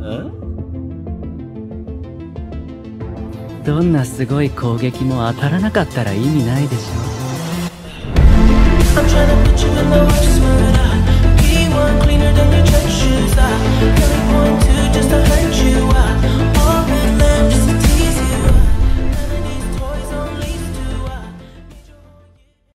どんなすごい攻撃も当たらなかったら意味ないでしょ。